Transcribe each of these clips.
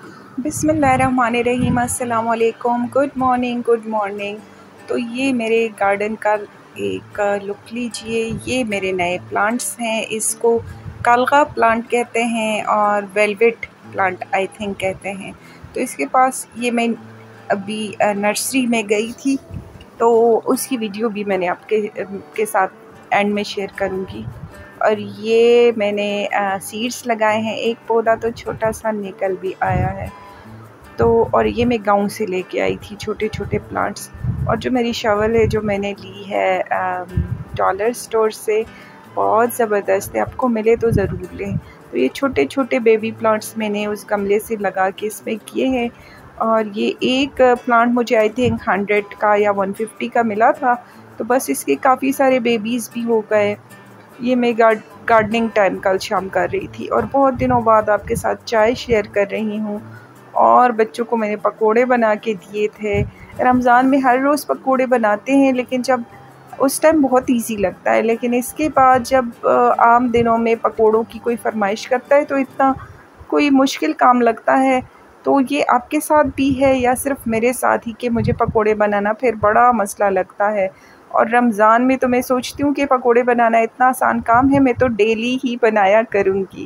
बिस्मिल्लाहिर्रहमानिर्रहीम, अस्सलाम वालेकुम, गुड मॉर्निंग। तो ये मेरे गार्डन का एक लुक लीजिए। ये मेरे नए प्लांट्स हैं। इसको कालगा प्लांट कहते हैं और वेलवेट प्लांट आई थिंक कहते हैं। तो इसके पास ये मैं अभी नर्सरी में गई थी, तो उसकी वीडियो भी मैंने आपके के साथ एंड में शेयर करूँगी। और ये मैंने सीड्स लगाए हैं। एक पौधा तो छोटा सा निकल भी आया है। तो और ये मैं गाँव से लेके आई थी छोटे छोटे प्लांट्स। और जो मेरी शॉवल है जो मैंने ली है डॉलर स्टोर से, बहुत ज़बरदस्त है, आपको मिले तो ज़रूर लें। तो ये छोटे छोटे बेबी प्लांट्स मैंने उस गमले से लगा के इसमें किए हैं। और ये एक प्लांट मुझे आई थिंक 100 का या 150 का मिला था। तो बस इसके काफ़ी सारे बेबीज़ भी हो गए। ये मैं गार्डनिंग टाइम कल शाम कर रही थी और बहुत दिनों बाद आपके साथ चाय शेयर कर रही हूँ। और बच्चों को मैंने पकोड़े बना के दिए थे। रमज़ान में हर रोज़ पकोड़े बनाते हैं, लेकिन जब उस टाइम बहुत इजी लगता है, लेकिन इसके बाद जब आम दिनों में पकोड़ों की कोई फरमाइश करता है तो इतना कोई मुश्किल काम लगता है। तो ये आपके साथ भी है या सिर्फ मेरे साथ ही कि मुझे पकोड़े बनाना फिर बड़ा मसला लगता है। और रमज़ान में तो मैं सोचती हूँ कि पकोड़े बनाना इतना आसान काम है, मैं तो डेली ही बनाया करूँगी।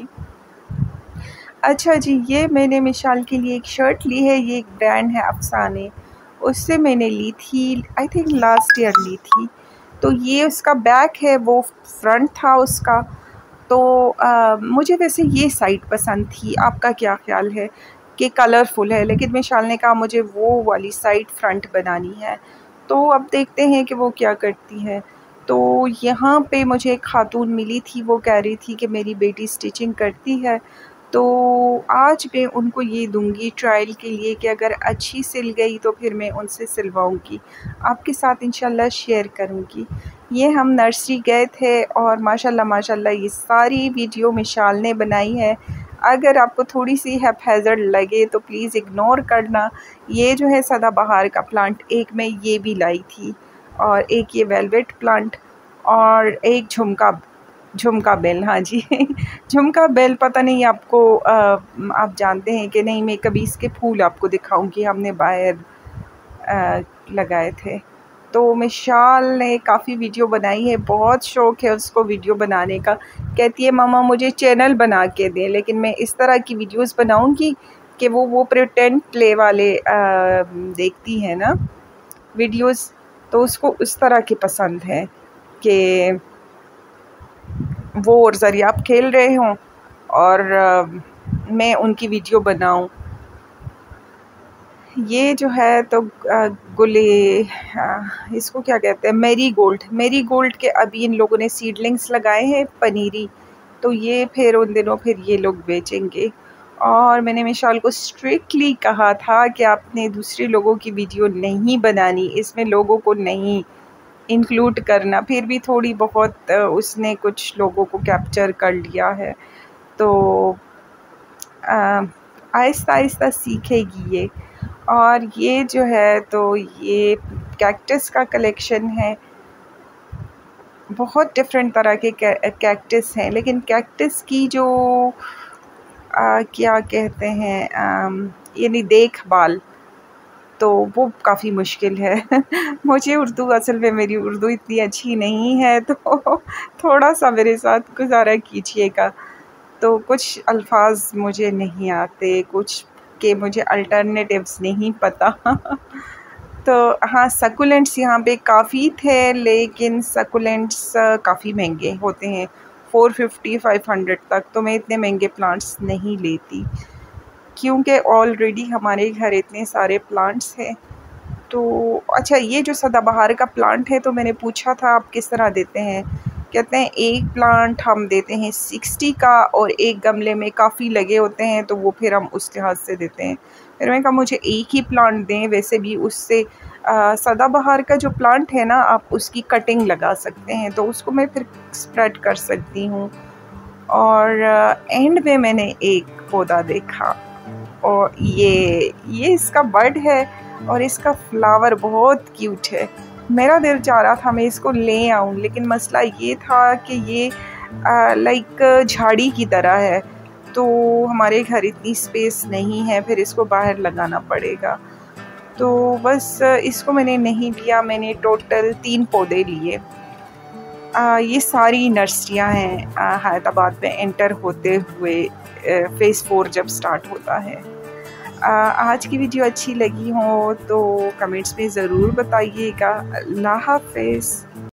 अच्छा जी, ये मैंने मिसाल के लिए एक शर्ट ली है। ये एक ब्रांड है अफसाने, उससे मैंने ली थी, आई थिंक लास्ट ईयर ली थी। तो ये उसका बैक है, वो फ्रंट था उसका। तो मुझे वैसे ये साइड पसंद थी, आपका क्या ख्याल है? कि कलरफुल है, लेकिन मिसाल ने कहा मुझे वो वाली साइड फ्रंट बनानी है। तो अब देखते हैं कि वो क्या करती है। तो यहाँ पे मुझे एक खातून मिली थी, वो कह रही थी कि मेरी बेटी स्टिचिंग करती है, तो आज मैं उनको ये दूंगी ट्रायल के लिए कि अगर अच्छी सिल गई तो फिर मैं उनसे सिलवाऊंगी, आपके साथ इंशाल्लाह शेयर करूंगी। ये हम नर्सरी गए थे और माशाल्लाह माशाल्लाह ये सारी वीडियो मिशाल ने बनाई है। अगर आपको थोड़ी सी हैप्पैज़ार्ड लगे तो प्लीज़ इग्नोर करना। ये जो है सदाबहार का प्लांट, एक मैं ये भी लाई थी, और एक ये वेलवेट प्लांट, और एक झुमका बेल। हाँ जी झुमका बेल, पता नहीं आपको आप जानते हैं कि नहीं। मैं कभी इसके फूल आपको दिखाऊंगी, हमने बाहर लगाए थे। तो मिशाल ने काफ़ी वीडियो बनाई है, बहुत शौक़ है उसको वीडियो बनाने का। कहती है मामा मुझे चैनल बना के दें, लेकिन मैं इस तरह की वीडियोस बनाऊंगी कि वो प्रिटेंड प्ले वाले देखती है ना वीडियोस, तो उसको उस तरह की पसंद है कि वो और ज़रियाब खेल रहे हों और मैं उनकी वीडियो बनाऊं। ये जो है तो गुले, इसको क्या कहते हैं, मेरी गोल्ड के अभी इन लोगों ने सीडलिंग्स लगाए हैं पनीरी। तो ये फिर उन दिनों फिर ये लोग बेचेंगे। और मैंने मिशाल को स्ट्रिक्टली कहा था कि आपने दूसरे लोगों की वीडियो नहीं बनानी, इसमें लोगों को नहीं इंक्लूड करना। फिर भी थोड़ी बहुत उसने कुछ लोगों को कैप्चर कर लिया है। तो आहिस्ता आहिस्ता सीखेगी ये। और ये जो है तो ये कैक्टस का कलेक्शन है। बहुत डिफरेंट तरह के कैक्टस हैं, लेकिन कैक्टस की जो क्या कहते हैं यानी देखभाल, तो वो काफ़ी मुश्किल है मुझे उर्दू, असल में मेरी उर्दू इतनी अच्छी नहीं है, तो थोड़ा सा मेरे साथ गुजारा कीजिएगा। तो कुछ अल्फाज मुझे नहीं आते, कुछ के मुझे अल्टरनेटिव्स नहीं पता तो हाँ, सकुलेंट्स यहाँ पे काफ़ी थे, लेकिन सकुलेंट्स काफ़ी महंगे होते हैं, 450-500 तक। तो मैं इतने महंगे प्लांट्स नहीं लेती, क्योंकि ऑलरेडी हमारे घर इतने सारे प्लांट्स हैं। तो अच्छा, ये जो सदाबहार का प्लांट है, तो मैंने पूछा था आप किस तरह देते हैं। कहते हैं एक प्लांट हम देते हैं 60 का, और एक गमले में काफ़ी लगे होते हैं तो वो फिर हम उस लिहाज से देते हैं। फिर मैंने कहा मुझे एक ही प्लांट दें। वैसे भी उससे सदाबहार का जो प्लांट है ना, आप उसकी कटिंग लगा सकते हैं, तो उसको मैं फिर स्प्रेड कर सकती हूँ। और एंड में मैंने एक पौधा देखा, और ये इसका बड है और इसका फ्लावर बहुत क्यूट है। मेरा दिल चाह रहा था मैं इसको ले आऊँ, लेकिन मसला ये था कि ये लाइक झाड़ी की तरह है, तो हमारे घर इतनी स्पेस नहीं है, फिर इसको बाहर लगाना पड़ेगा। तो बस इसको मैंने नहीं लिया, मैंने टोटल 3 पौधे लिए। ये सारी नर्सरियाँ हैं हैदराबाद में एंटर होते हुए फ़ेज़ 4 जब स्टार्ट होता है। आज की वीडियो अच्छी लगी हो तो कमेंट्स में ज़रूर बताइएगा। अल्लाह हाफ़िज़।